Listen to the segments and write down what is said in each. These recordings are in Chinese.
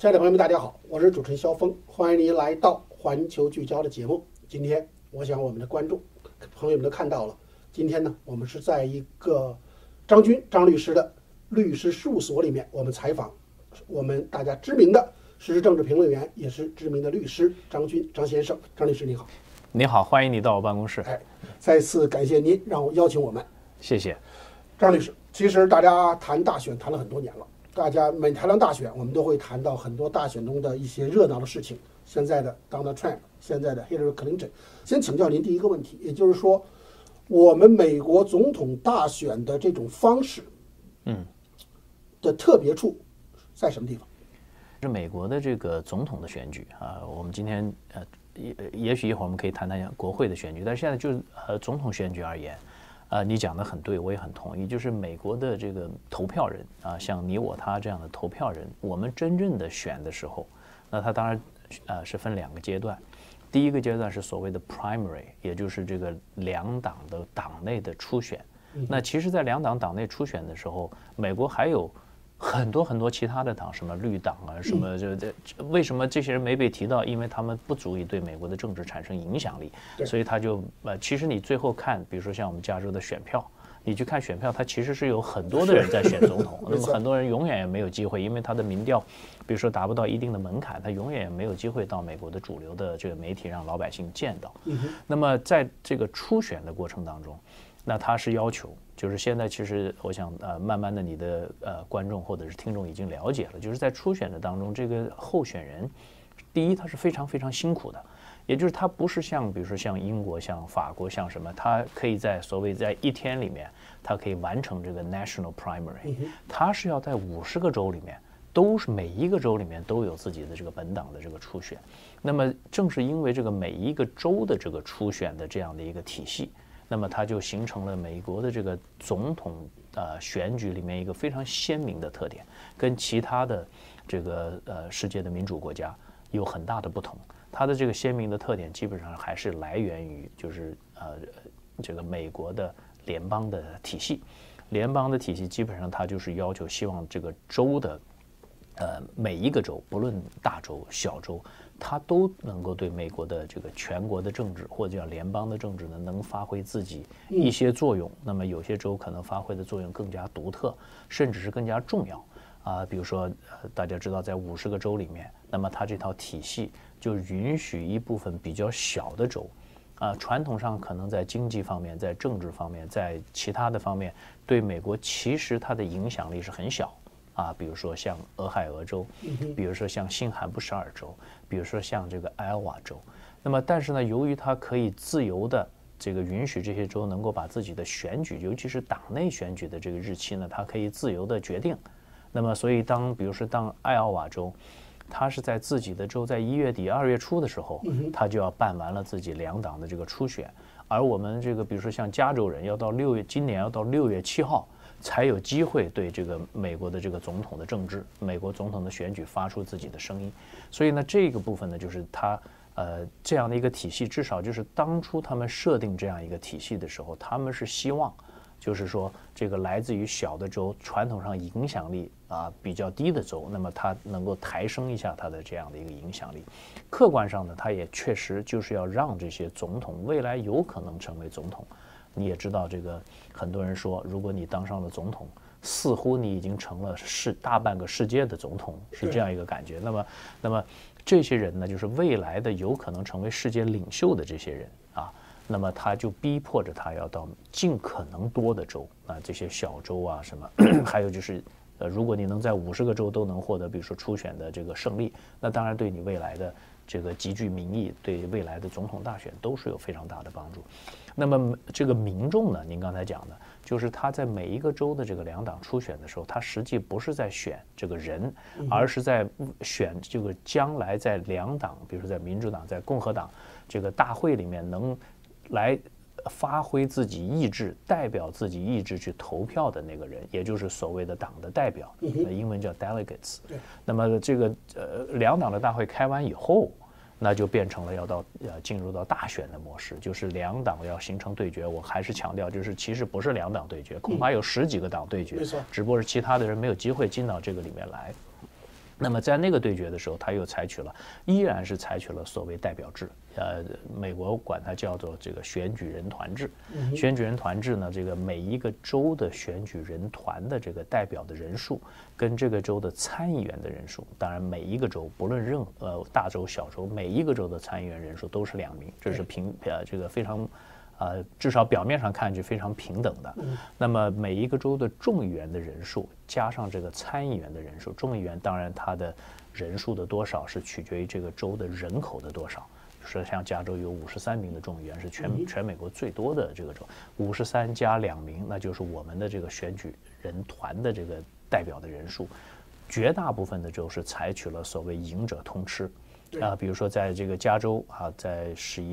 亲爱的朋友们，大家好，我是主持人肖峰，欢迎您来到环球聚焦的节目。今天，我想我们的观众朋友们都看到了，今天呢，我们是在一个张律师的律师事务所里面，我们采访我们大家知名的时事政治评论员，也是知名的律师张军张先生。张律师您好。 你好，欢迎你到我办公室。 再次感谢您让我邀请我们。 谢谢。 张律师，其实大家谈大选谈了很多年了。大家每谈到大选，我们都会谈到很多大选中的一些热闹的事情。现在的 Donald Trump， 现在的 Hillary Clinton。先请教您第一个问题，也就是说，我们美国总统大选的这种方式，的特别处在什么地方？ 是美国的这个总统的选举啊，我们今天也许一会儿我们可以谈谈国会的选举，但是现在就是总统选举而言。你讲得很对，我也很同意。就是美国的这个投票人啊，像你我他这样的投票人，我们真正的选的时候，那他当然是分两个阶段。第一个阶段是所谓的 primary， 也就是这个两党的党内的初选。那其实，在两党党内初选的时候，美国还有很多其他的党，什么绿党啊，什么为什么这些人没被提到？因为他们不足以对美国的政治产生影响力，所以他就其实你最后看，比如说像我们加州的选票，你去看选票，它其实是有很多的人在选总统，那么很多人永远也没有机会，因为他的民调，比如说达不到一定的门槛，他永远也没有机会到美国的主流的这个媒体让老百姓见到。那么在这个初选的过程当中，那他是要求。就是现在，其实我想，慢慢的，你的观众或者是听众已经了解了，就是在初选的当中，这个候选人，第一，他是非常非常辛苦的，也就是他不是像，比如说像英国、像法国、像什么，他可以在所谓在一天里面，他可以完成这个 national primary，他是要在50个州里面，都是每一个州里面都有自己的这个本党的这个初选，那么正是因为这个每一个州的这个初选的这样的一个体系。那么它就形成了美国的这个总统选举里面一个非常鲜明的特点，跟其他的这个世界的民主国家有很大的不同。它的这个鲜明的特点基本上还是来源于就是这个美国的联邦的体系。联邦的体系基本上它就是要求希望这个州的每一个州，不论大州小州。它都能够对美国的这个全国的政治或者叫联邦的政治呢，能发挥自己一些作用。那么有些州可能发挥的作用更加独特，甚至是更加重要啊。比如说，大家知道，在50个州里面，那么它这套体系就允许一部分比较小的州，传统上可能在经济方面、在政治方面、在其他的方面，对美国其实它的影响力是很小。比如说像俄亥俄州，比如说像新罕布什尔州，比如说像这个艾奥瓦州。那么，但是呢，由于它可以自由的这个允许这些州能够把自己的选举，尤其是党内选举的这个日期呢，它可以自由的决定。那么，所以比如说当艾奥瓦州，它是在自己的州在1月底2月初的时候，它就要办完了自己两党的这个初选，而我们这个比如说像加州人要到今年要到6月7号。才有机会对这个美国的这个总统的政治、美国总统的选举发出自己的声音，所以呢，这个部分呢，就是他这样的一个体系，至少就是当初他们设定这样一个体系的时候，他们是希望，就是说这个来自于小的州，传统上影响力比较低的州，那么它能够抬升一下它的这样的一个影响力。客观上呢，它也确实就是要让这些总统未来有可能成为总统。你也知道，这个很多人说，如果你当上了总统，似乎你已经成了大半个世界的总统，是这样一个感觉。那么这些人呢，就是未来的有可能成为世界领袖的这些人那么他就逼迫着他要到尽可能多的州这些小州什么，还有就是如果你能在50个州都能获得，比如说初选的这个胜利，那当然对你未来的这个集聚民意，对未来的总统大选都是有非常大的帮助。那么这个民众呢，您刚才讲的，就是他在每一个州的这个两党初选的时候，他实际不是在选这个人，而是在选这个将来在两党，比如说在民主党、在共和党这个大会里面能来发挥自己意志、代表自己意志去投票的那个人，也就是所谓的党的代表，英文叫 delegates。那么这个两党的大会开完以后，那就变成了进入到大选的模式，就是两党要形成对决。我还是强调，就是其实不是两党对决，恐怕有10几个党对决，只不过是其他的人没有机会进到这个里面来。 那么在那个对决的时候，他又依然是采取了所谓代表制，美国管它叫做这个选举人团制。选举人团制呢，这个每一个州的选举人团的这个代表的人数，跟这个州的参议员的人数，当然每一个州不论大州小州，每一个州的参议员人数都是2名，这是这个非常。至少表面上看去非常平等的。那么每一个州的众议员的人数加上这个参议员的人数，众议员当然它的人数的多少是取决于这个州的人口的多少。说像加州有53名的众议员，是全美国最多的这个州，53加2名，那就是我们的这个选举人团的这个代表的人数。绝大部分的州是采取了所谓赢者通吃。比如说在这个加州在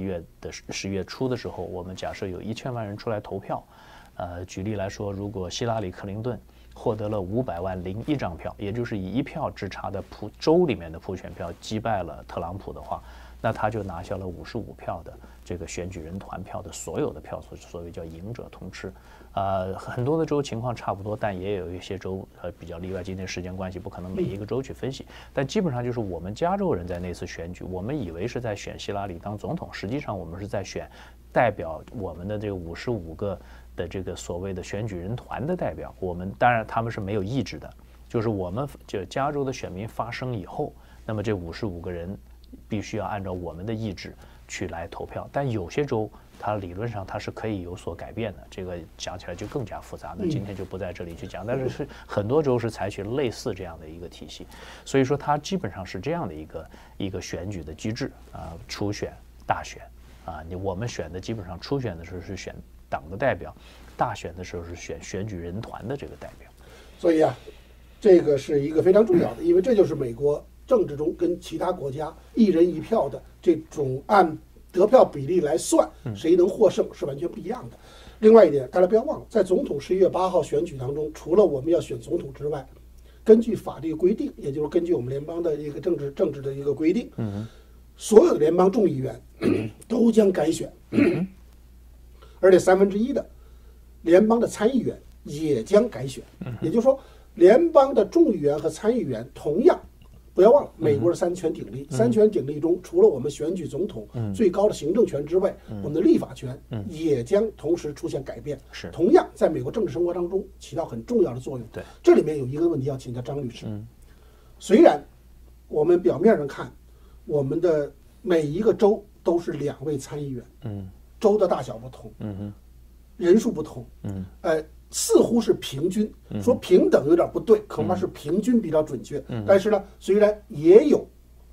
10月初的时候，我们假设有1000万人出来投票，举例来说，如果希拉里·克林顿获得了500万01张票，也就是以1票之差的州里面的普选票击败了特朗普的话，那他就拿下了55票的这个选举人团票的所有的票数，所谓叫赢者通吃。很多的州情况差不多，但也有一些州比较例外。今天时间关系，不可能每一个州去分析，但基本上就是我们加州人在那次选举，我们以为是在选希拉里当总统，实际上我们是在选代表我们的这个55个的这个所谓的选举人团的代表。我们当然他们是没有意志的，就是我们就加州的选民发声以后，那么这55个人必须要按照我们的意志去来投票。但有些州它理论上它是可以有所改变的，这个讲起来就更加复杂，那今天就不在这里去讲。但是很多州是采取类似这样的一个体系，所以说它基本上是这样的一个选举的机制初选、大选我们选的基本上初选的时候是选党的代表，大选的时候是选举人团的这个代表。 所以这个是一个非常重要的，因为这就是美国政治中跟其他国家1人1票的这种按得票比例来算谁能获胜是完全不一样的。另外一点，大家不要忘了，在总统11月8号选举当中，除了我们要选总统之外，根据法律规定，也就是根据我们联邦的一个政治的一个规定，所有的联邦众议员都将改选，而且1/3的联邦的参议员也将改选。也就是说，联邦的众议员和参议员同样。不要忘了，美国是3权鼎立。3权鼎立中，除了我们选举总统最高的行政权之外，我们的立法权也将同时出现改变。 是， 同样在美国政治生活当中起到很重要的作用。 对， 这里面有一个问题要请教张律师。虽然我们表面上看，我们的每一个州都是2位参议员，州的大小不同，人数不同，似乎是平均，说平等有点不对，恐怕是平均比较准确。但是呢，虽然也有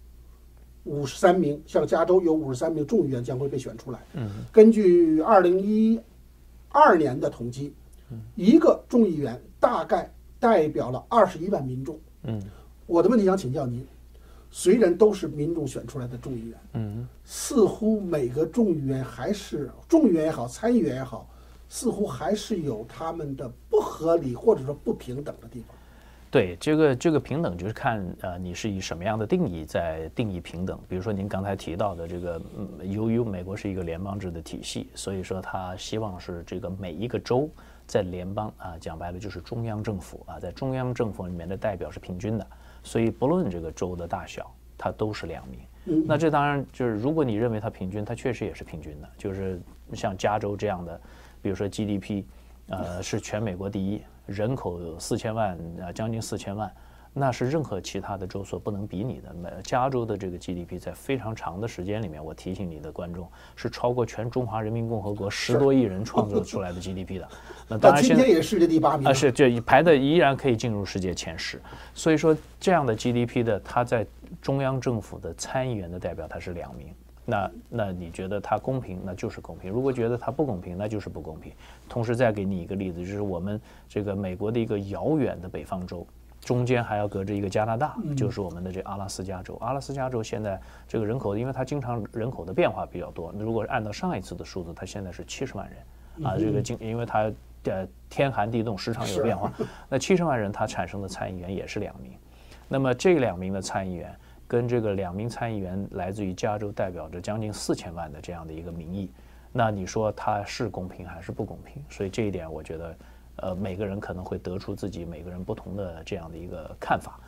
53名，像加州有53名众议员将会被选出来。根据2012年的统计，一个众议员大概代表了21万民众。我的问题想请教您，虽然都是民众选出来的众议员，似乎每个众议员还是众议员也好，参议员也好，似乎还是有他们的不合理或者说不平等的地方。 对，这个平等就是看你是以什么样的定义在定义平等。比如说您刚才提到的这个，由于美国是一个联邦制的体系，所以说他希望是这个每一个州在联邦讲白了就是中央政府在中央政府里面的代表是平均的，所以不论这个州的大小，它都是2名。那这当然就是如果你认为它平均，它确实也是平均的，就是像加州这样的。比如说 GDP，是全美国第1，人口有4000万，将近4000万，那是任何其他的州所不能比拟的。加州的这个 GDP 在非常长的时间里面，我提醒你的观众，是超过全中华人民共和国10多亿人创造出来的 GDP 的。那当然， 今天也是世界第8名是这排的依然可以进入世界前10。所以说，这样的 GDP 的，它在中央政府的参议员的代表，它是2名。那你觉得它公平，那就是公平；如果觉得它不公平，那就是不公平。同时再给你一个例子，就是我们这个美国的一个遥远的北方州，中间还要隔着一个加拿大，就是我们的这阿拉斯加州。阿拉斯加州现在这个人口，因为它经常人口的变化比较多，如果按照上一次的数字，它现在是70万人这个因为它天寒地冻，时常有变化。那70万人，它产生的参议员也是2名。那么这2名的参议员。跟这个2名参议员来自于加州，代表着将近4000万的这样的一个民意，那你说它是公平还是不公平？所以这一点，我觉得，每个人可能会得出自己每个人不同的这样的一个看法。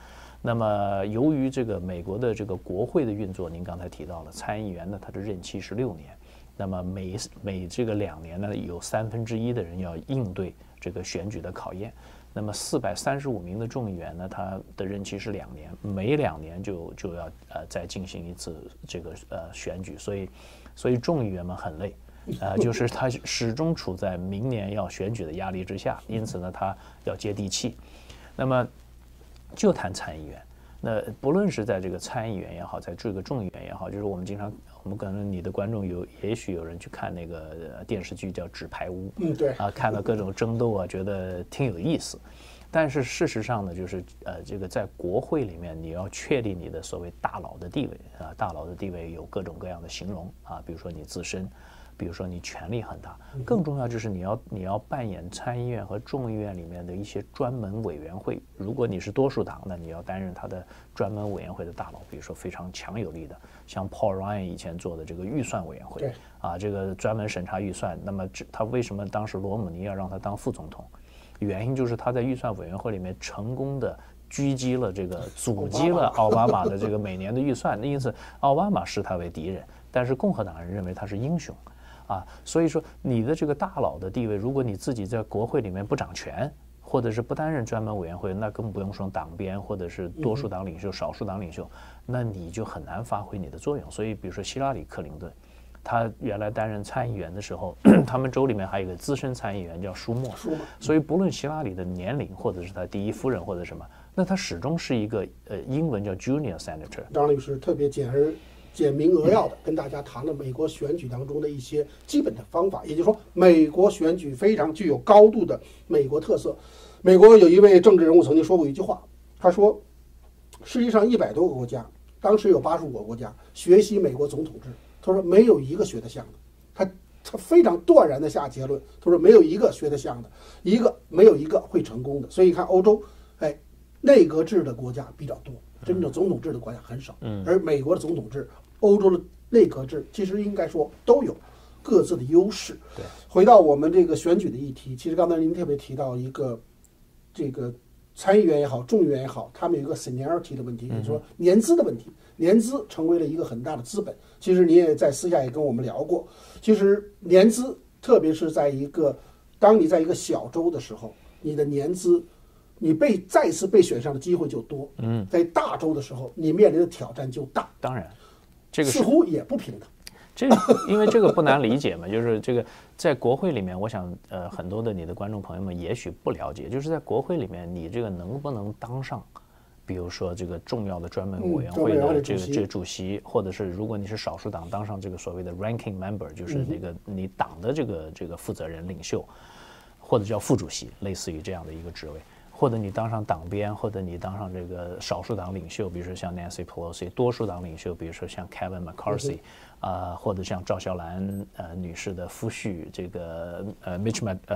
那么由于这个美国的这个国会的运作，您刚才提到了参议员呢，他的任期是6年，那么每这个2年呢，有1/3的人要应对这个选举的考验。那么435名的众议员呢，他的任期是2年，每2年就要再进行一次这个选举，所以众议员们很累，就是他始终处在明年要选举的压力之下，因此呢，他要接地气。那么就谈参议员，那不论是在这个参议员也好，在这个众议员也好，就是我们可能你的观众也许有人去看那个电视剧叫《纸牌屋》， 对看到各种争斗啊，觉得挺有意思。但是事实上呢，就是这个在国会里面，你要确立你的所谓大佬的地位啊，大佬的地位有各种各样的形容啊，比如说你自身，比如说你权力很大，更重要就是你要扮演参议院和众议院里面的一些专门委员会。如果你是多数党，那你要担任他的专门委员会的大佬，比如说非常强有力的，像 Paul Ryan 以前做的这个预算委员会，这个专门审查预算。那么他为什么当时罗姆尼要让他当副总统？原因就是他在预算委员会里面成功的阻击了奥巴马的这个每年的预算，因此奥巴马视他为敌人，但是共和党人认为他是英雄。所以说你的这个大佬的地位，如果你自己在国会里面不掌权，或者是不担任专门委员会，那更不用说党鞭或者是多数党领袖、少数党领袖，那你就很难发挥你的作用。所以比如说希拉里·克林顿，他原来担任参议员的时候，他们州里面还有一个资深参议员叫舒默，所以不论希拉里的年龄，或者是他第一夫人或者什么，那他始终是一个英文叫 junior senator。 张律师特别简明扼要的跟大家谈了美国选举当中的一些基本的方法，也就是说，美国选举非常具有高度的美国特色。美国有一位政治人物曾经说过一句话，他说，世界上100多个国家，当时有85个国家学习美国总统制，他说没有一个学得像的，他非常断然的下结论，他说没有一个学得像的，没有一个会成功的。所以你看欧洲，内阁制的国家比较多，真正总统制的国家很少。而美国的总统制、欧洲的内阁制，其实应该说都有各自的优势。 对， 回到我们这个选举的议题，其实刚才您特别提到一个这个参议员也好，众议员也好，他们有一个 seniority 的问题，也就是说年资的问题。年资成为了一个很大的资本。其实你也在私下也跟我们聊过，其实年资，特别是当你在一个小州的时候，你的年资，你再次被选上的机会就多。在大州的时候，你面临的挑战就大。 当然，这个似乎也不平等。 因为这个不难理解嘛，就是这个在国会里面，我想很多的你的观众朋友们也许不了解，就是在国会里面，你这个能不能当上，比如说这个重要的专门委员会的这个主席，或者是如果你是少数党当上这个所谓的 ranking member， 就是那个你党的这个负责人领袖，或者叫副主席，类似于这样的一个职位。或者你当上党鞭，或者你当上这个少数党领袖，比如说像 Nancy Pelosi， 多数党领袖，比如说像 Kevin McCarthy，或者像赵小兰女士的夫婿这个Mitch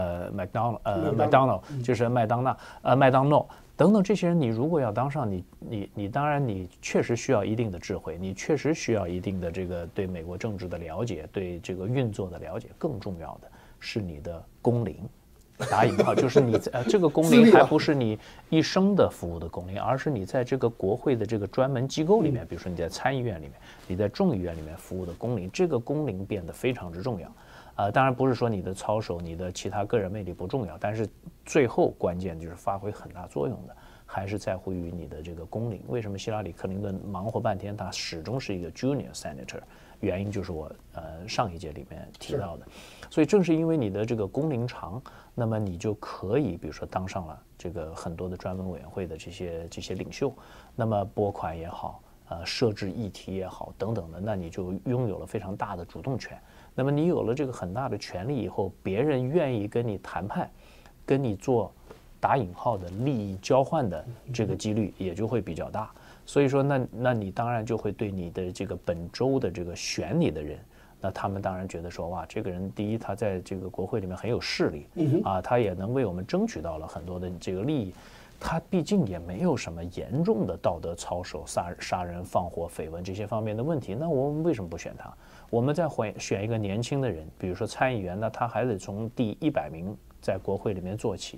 McDonald， 就是麦当诺等等这些人，你如果要当上，你当然你确实需要一定的智慧，你确实需要一定的这个对美国政治的了解，对这个运作的了解，更重要的是你的工龄。打引号，就是你这个工龄还不是你一生的服务的工龄，而是你在这个国会的这个专门机构里面，比如说你在参议院里面，你在众议院里面服务的工龄，这个工龄变得非常之重要。当然不是说你的操守、你的其他个人魅力不重要，但是最后关键就是发挥很大作用的，还是在乎于你的这个工龄。为什么希拉里·克林顿忙活半天，他始终是一个 junior senator？原因就是我上一节里面提到的，所以正是因为你的这个工龄长，那么你就可以比如说当上了这个很多的专门委员会的这些领袖，那么拨款也好，设置议题也好等等的，那你就拥有了非常大的主动权。那么你有了这个很大的权利以后，别人愿意跟你谈判，跟你做打引号的利益交换的这个几率也就会比较大。所以说那你当然就会对你的这个本州的这个选你的人，那他们当然觉得说，哇，这个人第一他在这个国会里面很有势力，他也能为我们争取到了很多的这个利益，他毕竟也没有什么严重的道德操守、杀人放火、绯闻这些方面的问题，那我们为什么不选他？我们再选一个年轻的人，比如说参议员，那他还得从第100名在国会里面做起。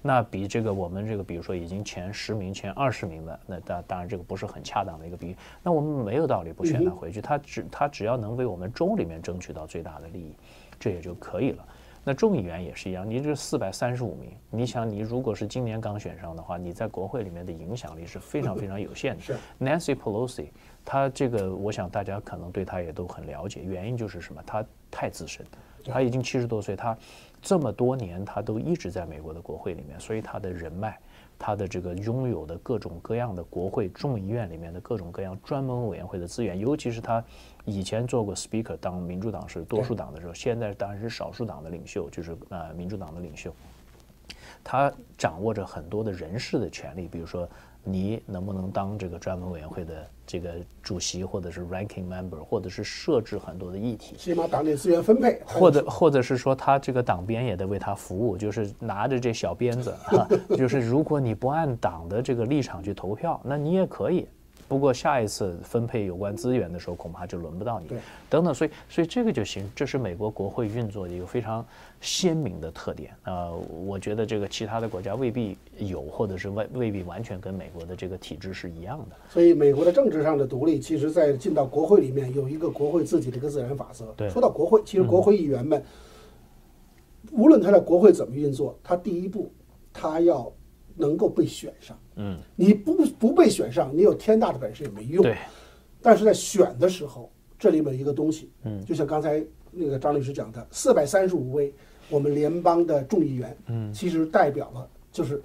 那比这个我们这个比如说已经前10名、前20名的，那当然这个不是很恰当的一个比喻，那我们没有道理不选他回去，他只要能为我们州里面争取到最大的利益，这也就可以了。那众议员也是一样，你这435名，你想你如果是今年刚选上的话，你在国会里面的影响力是非常非常有限的。 是 Nancy Pelosi， 她这个我想大家可能对她也都很了解，原因就是什么？她太资深，她已经70多岁，她这么多年她都一直在美国的国会里面，所以她的人脉，她的这个拥有的各种各样的国会众议院里面的各种各样专门委员会的资源，尤其是她以前做过 Speaker， 当民主党是多数党的时候，现在当然是少数党的领袖，就是民主党的领袖。他掌握着很多的人事的权利，比如说你能不能当这个专门委员会的这个主席，或者是 ranking member， 或者是设置很多的议题， 起码党内资源分配， 或者是说他这个党鞭也得为他服务，就是拿着这小鞭子就是如果你不按党的这个立场去投票，那你也可以。不过下一次分配有关资源的时候，恐怕就轮不到你，等等，所以这个就行，这是美国国会运作的一个非常鲜明的特点。我觉得这个其他的国家未必有，或者是未必完全跟美国的这个体制是一样的。 所以美国的政治上的独立，其实在进到国会里面有一个国会自己的一个自然法则。说到国会，其实国会议员们，无论他在国会怎么运作，他第一步他要能够被选上。你不被选上，你有天大的本事也没用。 对， 但是在选的时候，这里面有一个东西，就像刚才那个张律师讲的，435位我们联邦的众议员，其实代表了就是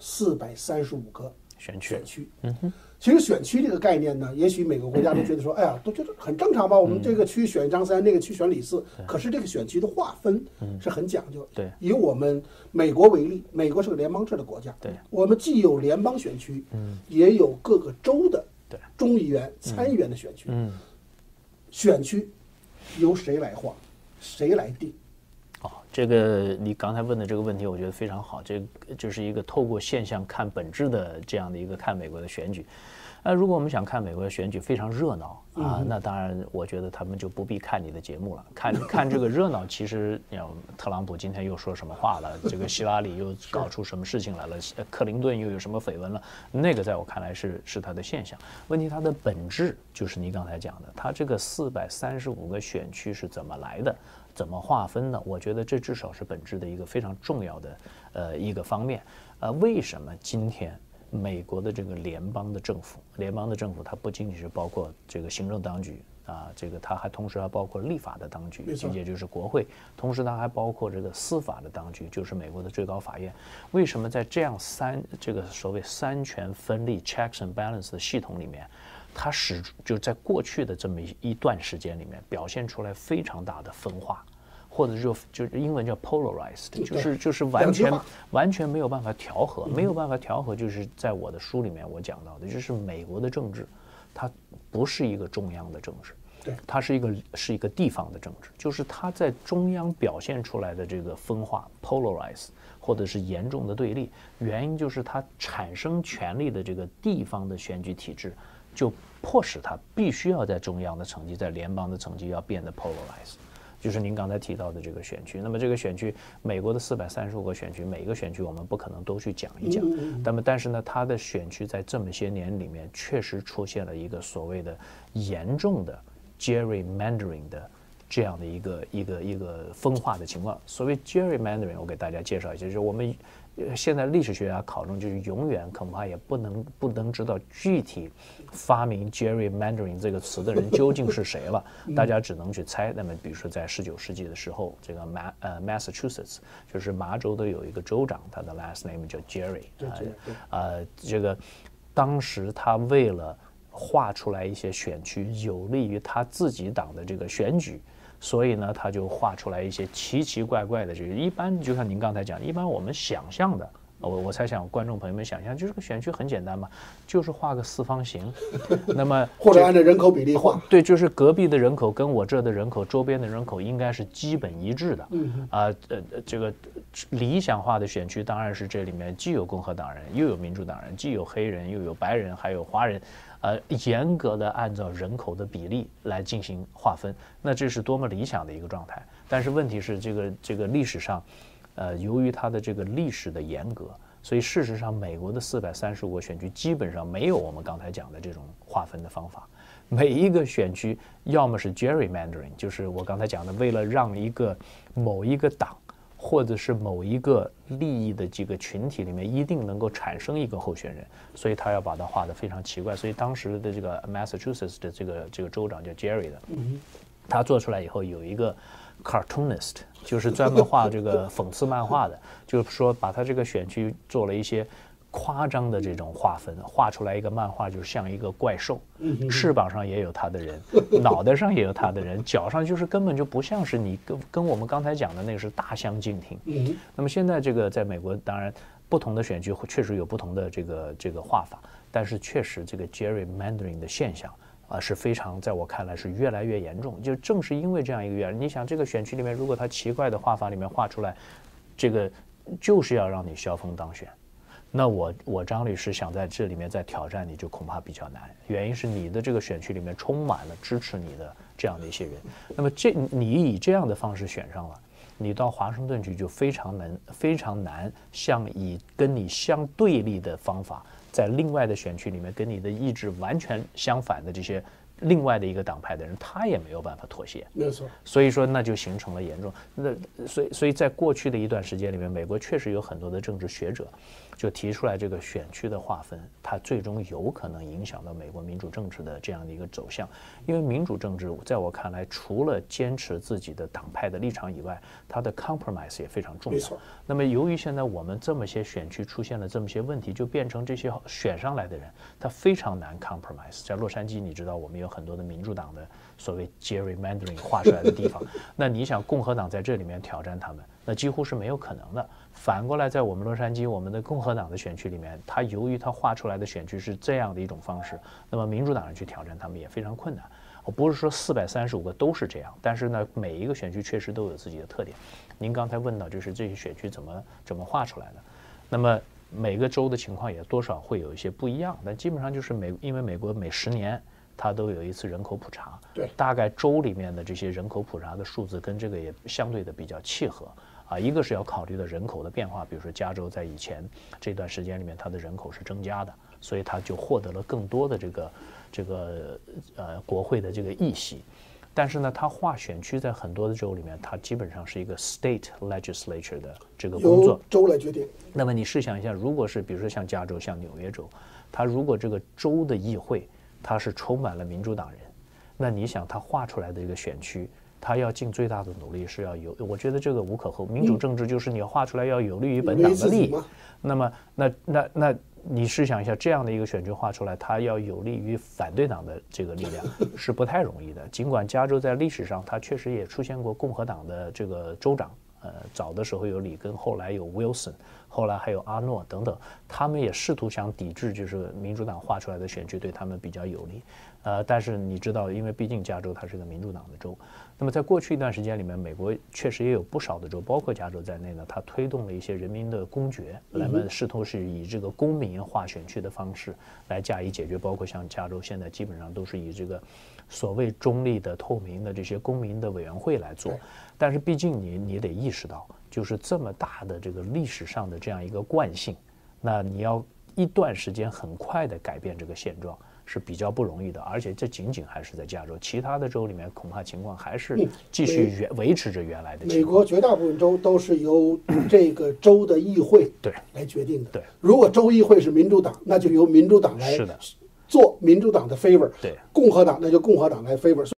435个选区。其实选区这个概念呢，也许每个国家都觉得说，哎呀，都觉得很正常吧。我们这个区选张三，那个区选李四。可是这个选区的划分是很讲究。 对， 以我们美国为例，美国是个联邦制的国家。 对， 我们既有联邦选区，也有各个州的众议员、参议员的选区。选区由谁来划，谁来定？ 这个你刚才问的这个问题，我觉得非常好。这就是一个透过现象看本质的这样的一个看美国的选举。如果我们想看美国的选举非常热闹那当然我觉得他们就不必看你的节目了。看这个热闹，其实特朗普今天又说什么话了，这个希拉里又搞出什么事情来了，克林顿又有什么绯闻了，那个在我看来是他的现象。问题它的本质就是你刚才讲的，它这个435个选区是怎么来的，怎么划分的？我觉得这至少是本质的一个非常重要的一个方面。为什么今天美国的这个联邦的政府它不仅仅是包括这个行政当局这个它还同时还包括立法的当局，也就是国会，同时它还包括这个司法的当局，就是美国的最高法院。为什么在这样这个所谓三权分立 checks and balance 的系统里面，它就在过去的这么一段时间里面表现出来非常大的分化，或者就是英文叫 polarized， 就是完全没有办法调和，没有办法调和。就是在我的书里面我讲到的，就是美国的政治，它不是一个中央的政治，它是一个地方的政治，就是它在中央表现出来的这个分化 polarize， 或者是严重的对立，原因就是它产生权力的这个地方的选举体制，就迫使它必须要在中央的层级，在联邦的层级要变得 polarize。就是您刚才提到的这个选区，那么这个选区，美国的435个选区，每个选区我们不可能都去讲一讲。但是呢，它的选区在这么些年里面，确实出现了一个所谓的严重的 gerrymandering 的这样的一个分化的情况。所谓 gerrymandering， 我给大家介绍一下，就是我们现在历史学家考证，就是永远恐怕也不能知道具体发明 gerrymandering 这个词的人究竟是谁了，大家只能去猜。那么比如说在19世纪的时候，这个Massachusetts 就是麻州的有一个州长，他的 last name 叫 Jerry， 这个当时他为了画出来一些选区有利于他自己党的这个选举，所以呢，他就画出来一些奇奇怪怪的这个，一般就像您刚才讲，一般我们想象的，我猜想观众朋友们想象，就是个选区很简单嘛，就是画个四方形，那么或者按照人口比例画， 对，就是隔壁的人口跟我这的人口、周边的人口应该是基本一致的。这个理想化的选区当然是这里面既有共和党人，又有民主党人，既有黑人，又有白人，还有华人。严格的按照人口的比例来进行划分，那这是多么理想的一个状态。但是问题是，这个历史上，由于它的这个历史的严格， 所以事实上，美国的435个选区基本上没有我们刚才讲的这种划分的方法。每一个选区要么是 gerrymandering， 就是我刚才讲的，为了让某一个党或者是某一个利益的这个群体里面一定能够产生一个候选人，所以他要把它画得非常奇怪。所以当时的这个 Massachusetts 的这个州长叫 Jerry 的，他做出来以后有一个 cartoonist， 就是专门画这个讽刺漫画的，就是说把他这个选区做了一些夸张的这种划分，画出来一个漫画，就像一个怪兽，翅膀上也有他的人，脑袋上也有他的人，脚上就是根本就不像是你跟我们刚才讲的那个是大相径庭。那么现在这个在美国，当然不同的选区确实有不同的这个画法，但是确实这个 gerrymandering 的现象是非常，在我看来是越来越严重。就正是因为这样一个原因，你想这个选区里面，如果他奇怪的画法里面画出来，这个就是要让你萧峰当选。那我张律师想在这里面再挑战你，就恐怕比较难。原因是你的这个选区里面充满了支持你的这样的一些人，那么你以这样的方式选上了，你到华盛顿去就非常难，像以跟你相对立的方法，在另外的选区里面跟你的意志完全相反的这些另外的一个党派的人，他也没有办法妥协。 没有错。 所以说那就形成了严重。所以在过去的一段时间里面，美国确实有很多的政治学者就提出来，这个选区的划分，它最终有可能影响到美国民主政治的这样的一个走向。因为民主政治在我看来，除了坚持自己的党派的立场以外，它的 compromise 也非常重要。那么由于现在我们这么些选区出现了这么些问题，就变成这些选上来的人他非常难 compromise。在洛杉矶，你知道我们有很多的民主党的所谓 gerrymandering 划出来的地方，那你想共和党在这里面挑战他们，那几乎是没有可能的。反过来，在我们洛杉矶，我们的共和党的选区里面，它由于它画出来的选区是这样的一种方式，那么民主党人去挑战他们也非常困难。我不是说435个都是这样，但是呢，每一个选区确实都有自己的特点。您刚才问到就是这些选区怎么画出来的，那么每个州的情况也多少会有一些不一样，但基本上就是因为美国每10年它都有一次人口普查， 对， 大概州里面的这些人口普查的数字跟这个也相对的比较契合。一个是要考虑到人口的变化，比如说加州在以前这段时间里面，它的人口是增加的，所以它就获得了更多的这个国会的这个议席。但是呢，它划选区在很多的州里面，它基本上是一个 state legislature 的这个工作， 由州来决定。 那么你试想一下，如果是比如说像加州、像纽约州，它如果这个州的议会它是充满了民主党人，那你想它划出来的一个选区，他要尽最大的努力是要有，我觉得这个无可厚非。民主政治就是你要画出来要有利于本党的利益。那么那你试想一下，这样的一个选区画出来，它要有利于反对党的这个力量是不太容易的。尽管加州在历史上它确实也出现过共和党的这个州长，早的时候有里根，后来有 Wilson， 后来还有阿诺等等，他们也试图想抵制，就是民主党画出来的选区对他们比较有利。但是你知道，因为毕竟加州它是个民主党的州，那么在过去一段时间里面，美国确实也有不少的州，包括加州在内呢，它推动了一些人民的公决，来们试图是以这个公民划选区的方式来加以解决，包括像加州现在基本上都是以这个所谓中立的、透明的这些公民的委员会来做。但是毕竟你得意识到，就是这么大的这个历史上的这样一个惯性，那你要一段时间很快的改变这个现状是比较不容易的，而且这仅仅还是在加州，其他的州里面恐怕情况还是继续维持着原来的情况。 美国绝大部分州都是由这个州的议会来决定的。 对， 如果州议会是民主党，那就由民主党来做民主党的 favor； 对， 共和党那就共和党来 favor。